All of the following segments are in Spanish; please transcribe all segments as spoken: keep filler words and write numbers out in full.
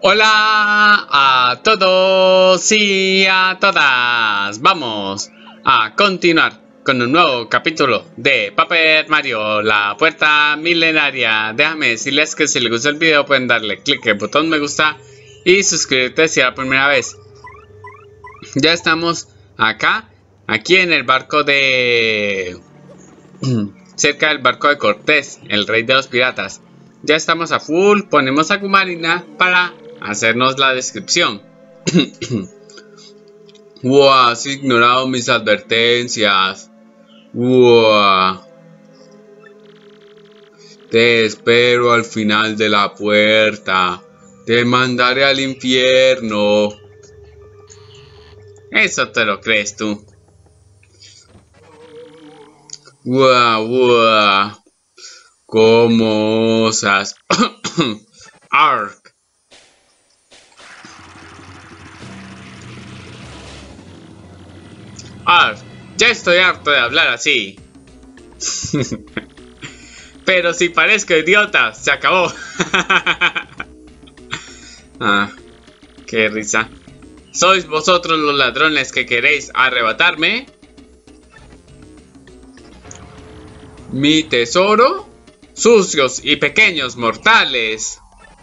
Hola a todos y a todas. Vamos a continuar con un nuevo capítulo de Paper Mario, la puerta milenaria. Déjame decirles que si les gustó el video pueden darle clic al botón me gusta y suscribirte si es la primera vez. Ya estamos acá, aquí en el barco de... cerca del barco de Cortés, el rey de los piratas. Ya estamos a full, ponemos a Gumarina para hacernos la descripción. Wow, has ignorado mis advertencias. Wow. Te espero al final de la puerta. Te mandaré al infierno. Eso te lo crees tú. Wow, wow. ¿Cómo osas? Ark. Ark. Ya estoy harto de hablar así. Pero si parezco idiota, se acabó. Ah, qué risa. ¿Sois vosotros los ladrones que queréis arrebatarme mi tesoro? Sucios y pequeños mortales.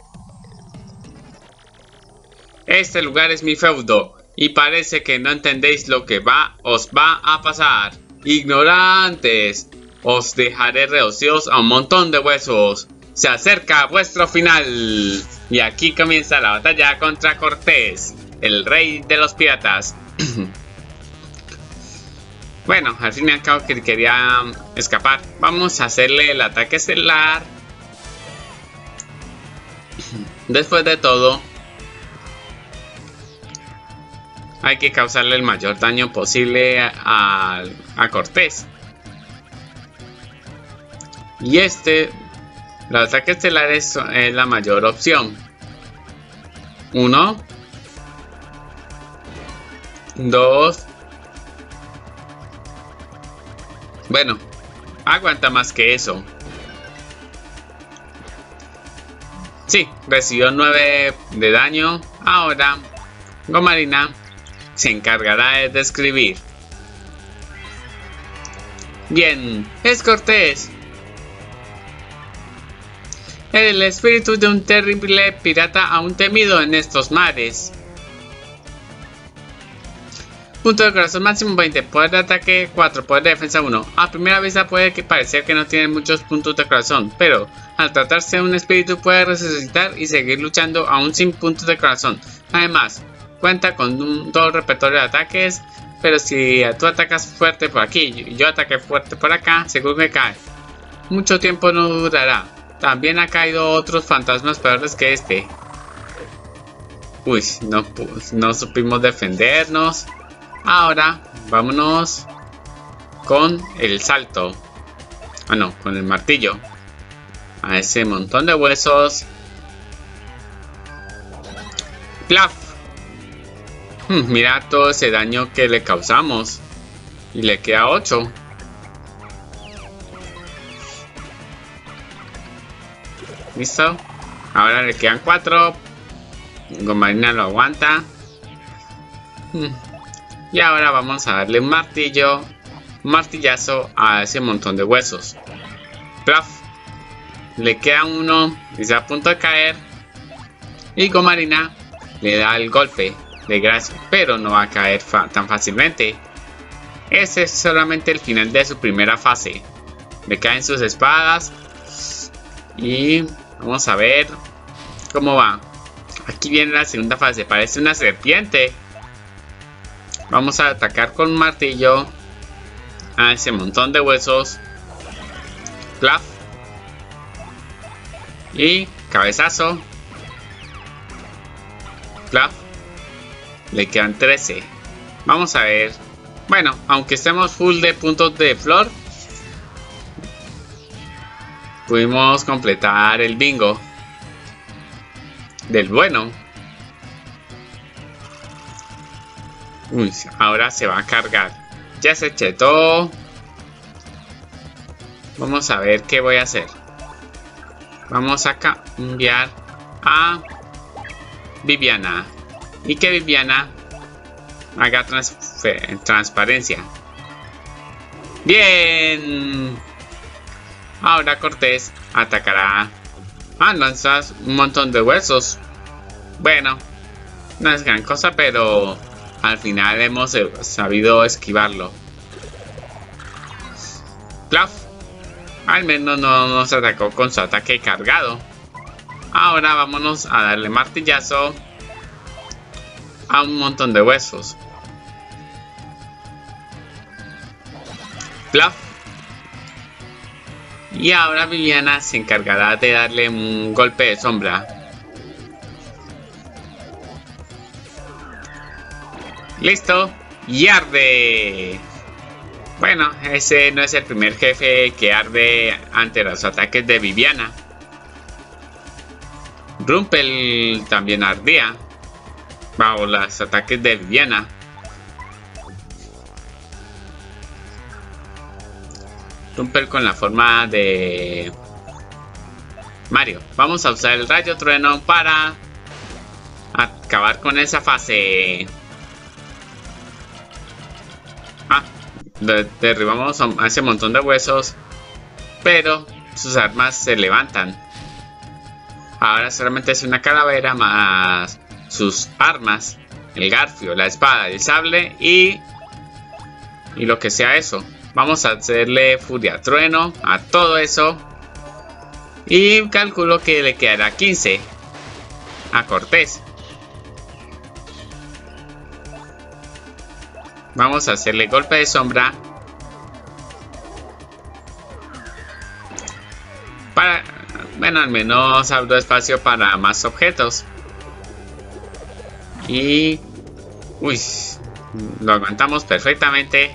Este lugar es mi feudo y parece que no entendéis lo que va, os va a pasar. Ignorantes, os dejaré reducidos a un montón de huesos. Se acerca vuestro final. Y aquí comienza la batalla contra Cortés, el rey de los piratas. Bueno, al fin y al cabo que quería escapar. Vamos a hacerle el ataque estelar. Después de todo, hay que causarle el mayor daño posible a, a Cortés. Y este, el ataque estelar es, es la mayor opción. Uno. Dos. Bueno, aguanta más que eso. Sí, recibió nueve de daño. Ahora, Gumarina se encargará de describir. Bien, es Cortés. El espíritu de un terrible pirata aún temido en estos mares. Punto de corazón máximo veinte, poder de ataque cuatro, poder de defensa uno. A primera vista puede que parecer que no tiene muchos puntos de corazón, pero al tratarse de un espíritu puede resucitar y seguir luchando aún sin puntos de corazón. Además, cuenta con un todo repertorio de ataques, pero si tú atacas fuerte por aquí y yo ataque fuerte por acá, seguro que cae. Mucho tiempo no durará. También ha caído otros fantasmas peores que este. Uy, no, no supimos defendernos. Ahora, vámonos con el salto. Ah, no, con el martillo. A ese montón de huesos. ¡Plaf! Hmm, mira todo ese daño que le causamos. Y le queda ocho. ¿Listo? Ahora le quedan cuatro. Gumarina lo aguanta. Hmm. Y ahora vamos a darle un martillo, un martillazo a ese montón de huesos. ¡Plaf! Le queda uno y está a punto de caer. Y Gumarina le da el golpe de gracia, pero no va a caer fa tan fácilmente. Ese es solamente el final de su primera fase. Le caen sus espadas. Y vamos a ver cómo va. Aquí viene la segunda fase, parece una serpiente. Vamos a atacar con un martillo a ese montón de huesos. Plaf. Y cabezazo. Plaf. Le quedan trece. Vamos a ver. Bueno, aunque estemos full de puntos de flor, pudimos completar el bingo del bueno. Uy, ahora se va a cargar. Ya se chetó. Vamos a ver qué voy a hacer. Vamos a cambiar a Viviana. Y que Viviana haga trans transparencia. Bien. Ahora Cortés atacará. Ah, lanzas un montón de huesos. Bueno, no es gran cosa, pero al final hemos sabido esquivarlo. Plaf. Al menos no nos atacó con su ataque cargado. Ahora vámonos a darle martillazo a un montón de huesos. Plaf. Y ahora Viviana se encargará de darle un golpe de sombra. Listo. Y arde. Bueno, ese no es el primer jefe que arde ante los ataques de Viviana. Rumpel también ardía bajo los ataques de Viviana. Rumpel con la forma de Mario. Vamos a usar el rayo trueno para acabar con esa fase. Ah, derribamos a ese montón de huesos, pero sus armas se levantan. Ahora solamente es una calavera más sus armas, el garfio, la espada, el sable y y lo que sea eso. Vamos a hacerle furia trueno a todo eso. Y calculo que le quedará quince a Cortés. Vamos a hacerle golpe de sombra. Para, bueno, al menos abro espacio para más objetos. Y... uy, lo aguantamos perfectamente.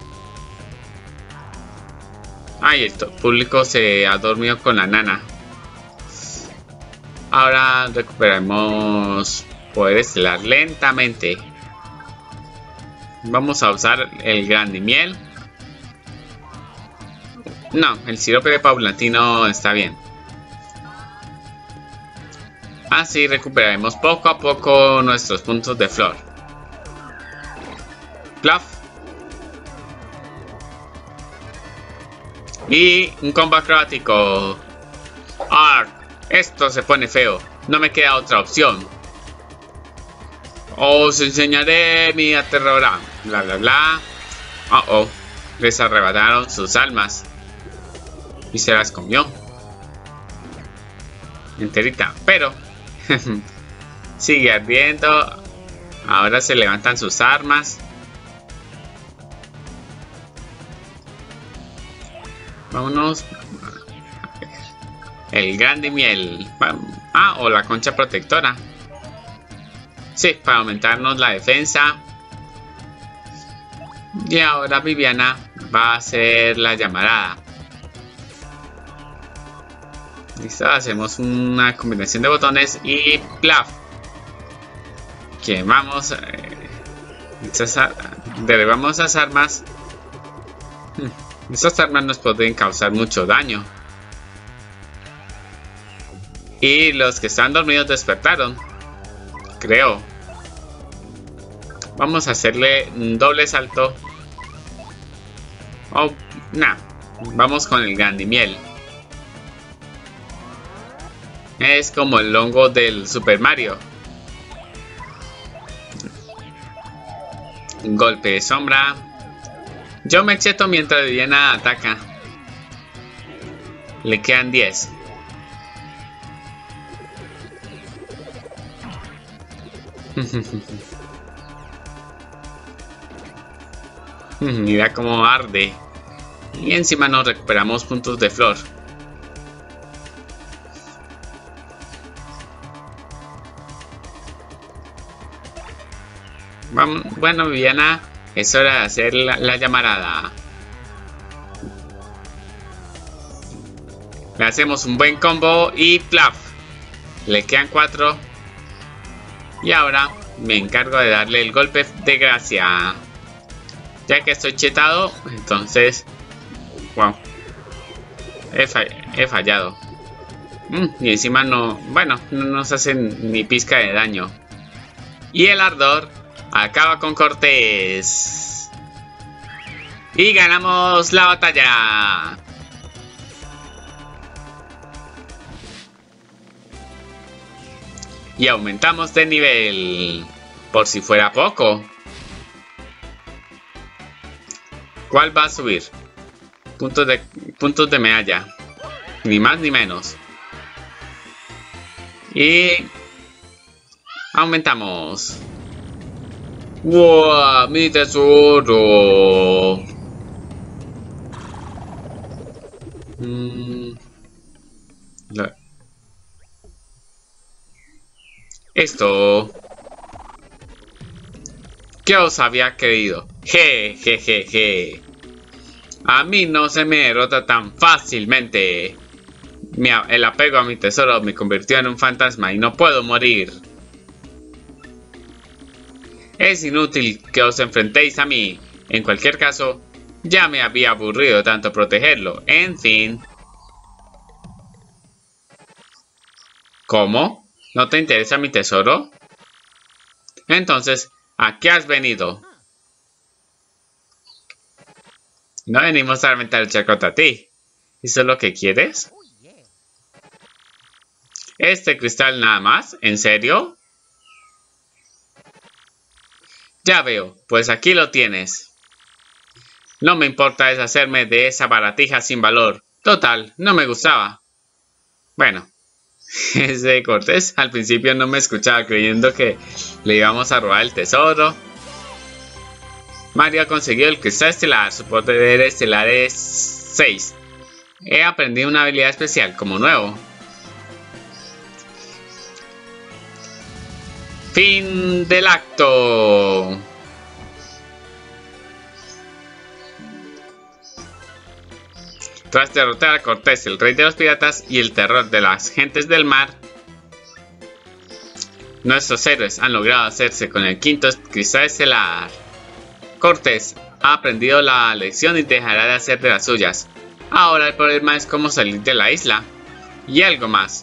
Ay, el público se ha dormido con la nana. Ahora recuperamos poder estelar lentamente. Vamos a usar el grandimiel. No, el sirope de paulatino está bien. Así recuperaremos poco a poco nuestros puntos de flor. Plaf. Y un combo acrobático. ¡Ah! Esto se pone feo. No me queda otra opción. Os enseñaré mi aterrador. Bla bla bla. Oh oh. Les arrebataron sus almas. Y se las comió. Enterita. Pero. Sigue ardiendo. Ahora se levantan sus armas. Vámonos. El grandimiel. Ah, o la concha protectora. Sí, para aumentarnos la defensa. Y ahora Viviana va a hacer la llamarada. Listo, hacemos una combinación de botones y plaf. Quemamos. Eh, derribamos las armas. Estas armas nos pueden causar mucho daño. Y los que están dormidos despertaron. Creo. Vamos a hacerle un doble salto. Oh, nah. Vamos con el grandimiel. Es como el hongo del Super Mario. Golpe de sombra. Yo me cheto mientras Viviana ataca. Le quedan diez. Mira cómo arde. Y encima nos recuperamos puntos de flor. Vamos, bueno, Viviana, es hora de hacer la, la llamarada. Le hacemos un buen combo y plaf. Le quedan cuatro. Y ahora me encargo de darle el golpe de gracia. Ya que estoy chetado, entonces... Wow. He, fall he fallado. Mm, y encima no, bueno, no nos hacen ni pizca de daño. Y el ardor acaba con Cortés. Y ganamos la batalla. Y aumentamos de nivel. Por si fuera poco. ¿Cuál va a subir? Puntos de, puntos de medalla. Ni más ni menos. Y aumentamos. ¡Wow! ¡Mi tesoro! Mm. La... Esto. ¿Qué os había creído? Je, je, je, je. A mí no se me derrota tan fácilmente. Mi, el apego a mi tesoro me convirtió en un fantasma y no puedo morir. Es inútil que os enfrentéis a mí. En cualquier caso, ya me había aburrido tanto protegerlo. En fin. ¿Cómo? ¿No te interesa mi tesoro? Entonces, ¿a qué has venido? No venimos a aventar el charco a ti. ¿Eso es lo que quieres? ¿Este cristal nada más? ¿En serio? Ya veo, pues aquí lo tienes. No me importa deshacerme de esa baratija sin valor. Total, no me gustaba. Bueno, ese Cortés al principio no me escuchaba creyendo que le íbamos a robar el tesoro. Mario ha conseguido el cristal estelar. Su poder estelar es seis. He aprendido una habilidad especial como nuevo. Fin del acto. Tras derrotar a Cortés, el rey de los piratas y el terror de las gentes del mar, nuestros héroes han logrado hacerse con el quinto cristal estelar. Cortés ha aprendido la lección y dejará de hacer de las suyas. Ahora el problema es cómo salir de la isla. Y algo más.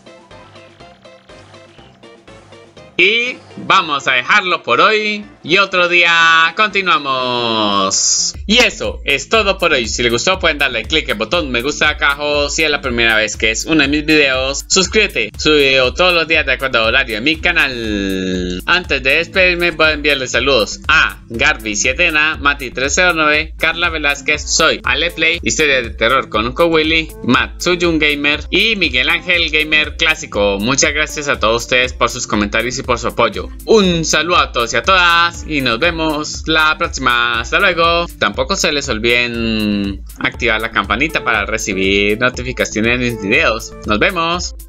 Y vamos a dejarlo por hoy. Y otro día continuamos. Y eso es todo por hoy. Si les gustó pueden darle click al botón me gusta acá abajo. Si es la primera vez que es uno de mis videos, suscríbete. Subo video todos los días de acuerdo al horario en mi canal. Antes de despedirme voy a enviarles saludos a Garby siete N, Mati tres cero nueve, Carla Velázquez, Soy Aleplay, Historia de Terror con Unco Willy, Matt Suyun Gamer y Miguel Ángel Gamer Clásico. Muchas gracias a todos ustedes por sus comentarios y por su apoyo. Un saludo a todos y a todas y nos vemos la próxima. Hasta luego. Tampoco se les olviden activar la campanita para recibir notificaciones de mis videos. Nos vemos.